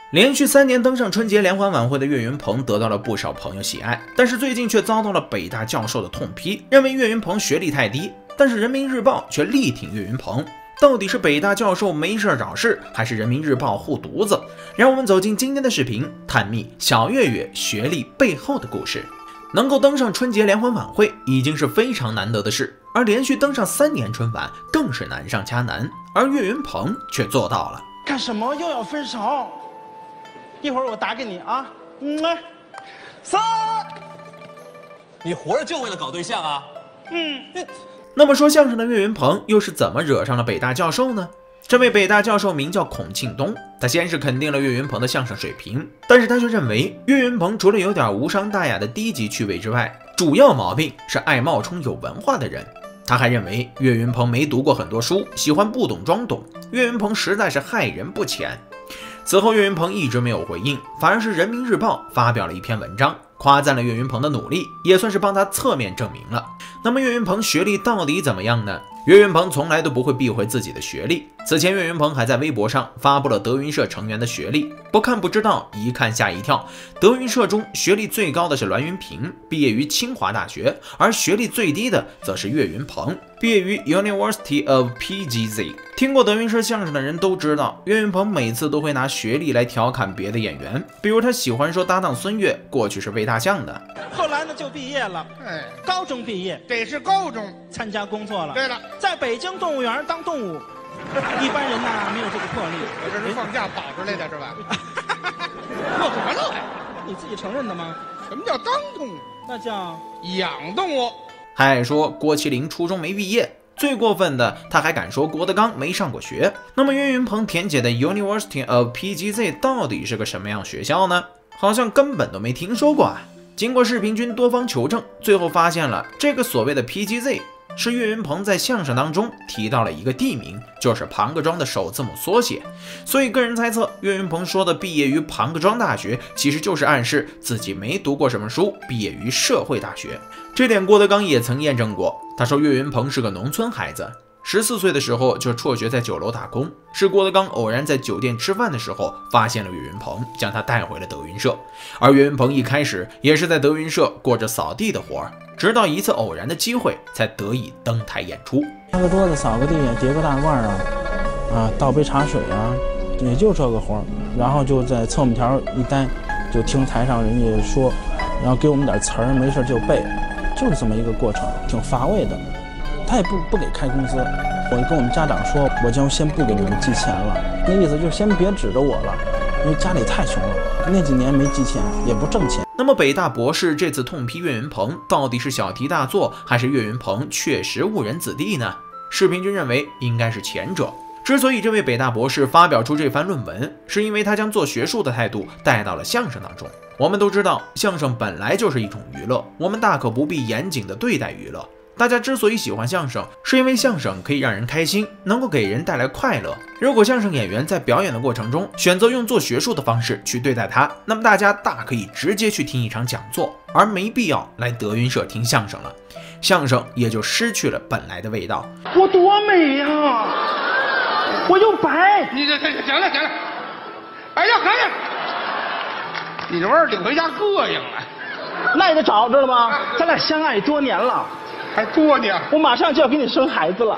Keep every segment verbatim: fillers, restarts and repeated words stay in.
连续三年登上春节联欢晚会的岳云鹏得到了不少朋友喜爱，但是最近却遭到了北大教授的痛批，认为岳云鹏学历太低。但是人民日报却力挺岳云鹏，到底是北大教授没事找事，还是人民日报护犊子？让我们走进今天的视频，探秘小岳岳学历背后的故事。能够登上春节联欢晚会已经是非常难得的事，而连续登上三年春晚更是难上加难，而岳云鹏却做到了。 干什么又要分手？一会儿我打给你啊。嗯，三， 你活着就为了搞对象啊？ 嗯。 那么说相声的岳云鹏又是怎么惹上了北大教授呢？这位北大教授名叫孔庆东，他先是肯定了岳云鹏的相声水平，但是他却认为岳云鹏除了有点无伤大雅的低级趣味之外，主要毛病是爱冒充有文化的人。他还认为岳云鹏没读过很多书，喜欢不懂装懂，岳云鹏实在是害人不浅。此后岳云鹏一直没有回应，反而是人民日报发表了一篇文章，夸赞了岳云鹏的努力，也算是帮他侧面证明了。那么岳云鹏学历到底怎么样呢？岳云鹏从来都不会避讳自己的学历。此前岳云鹏还在微博上发布了德云社成员的学历，不看不知道，一看吓一跳。德云社中学历最高的是栾云平，毕业于清华大学，而学历最低的则是岳云鹏，毕业于 University of P G Z。 听过德云社相声的人都知道，岳云鹏每次都会拿学历来调侃别的演员，比如他喜欢说搭档孙越过去是喂大象的， 后来呢就毕业了， 哎， 高中毕业， 得是高中参加工作了。 对了， 在北京动物园当动物，一般人呐没有这个魄力。 我这是放假跑出来的是吧？乐什么乐呀？ 你自己承认的吗？ 什么叫当动物？ 那叫养动物。 还爱说郭麒麟初中没毕业，最过分的他还敢说郭德纲没上过学。那么岳云鹏填写的 University of P G Z 到底是个什么样学校呢？好像根本都没听说过啊。经过视频君多方求证，最后发现了这个所谓的 P G Z 是岳云鹏在相声当中提到了一个地名，就是庞各庄的首字母缩写。所以个人猜测，岳云鹏说的毕业于庞各庄大学，其实就是暗示自己没读过什么书，毕业于社会大学。这点郭德纲也曾验证过，他说岳云鹏是个农村孩子，十四岁的时候就辍学在酒楼打工，是郭德纲偶然在酒店吃饭的时候发现了岳云鹏，将他带回了德云社。而岳云鹏一开始也是在德云社过着扫地的活儿，直到一次偶然的机会才得以登台演出。 擦个桌子，扫个地，叠个大褂啊，啊，倒杯茶水啊，也就这个活儿。然后就在侧幕条一待，就听台上人家说，然后给我们点词儿，没事就背，就是这么一个过程，挺乏味的。他也不不给开工资，我跟我们家长说，我将先不给你们寄钱了，那意思就先别指着我了，因为家里太穷了，那几年没寄钱，也不挣钱。 那么北大博士这次痛批岳云鹏，到底是小题大做，还是岳云鹏确实误人子弟呢？视频君认为应该是前者。之所以这位北大博士发表出这番论文，是因为他将做学术的态度带到了相声当中。我们都知道，相声本来就是一种娱乐，我们大可不必严谨的对待娱乐。大家之所以喜欢相声，是因为相声可以让人开心，能够给人带来快乐。如果相声演员在表演的过程中选择用做学术的方式去对待它，那么大家大可以直接去听一场讲座，而没必要来德云社听相声了，相声也就失去了本来的味道。 我多美呀、啊！我又白。 你这这行了行了，哎呀可以，你这玩意儿领回家膈应了。 那也得找着了吗？咱俩相爱多年了。 还多呢， 我马上就要给你生孩子了。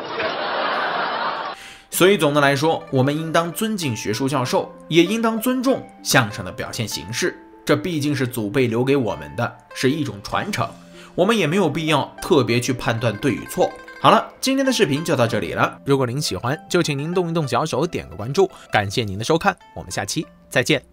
所以总的来说，我们应当尊敬学术教授，也应当尊重相声的表现形式。这毕竟是祖辈留给我们的，是一种传承，我们也没有必要特别去判断对与错。好了，今天的视频就到这里了。如果您喜欢，就请您动一动小手，点个关注。感谢您的收看，我们下期再见。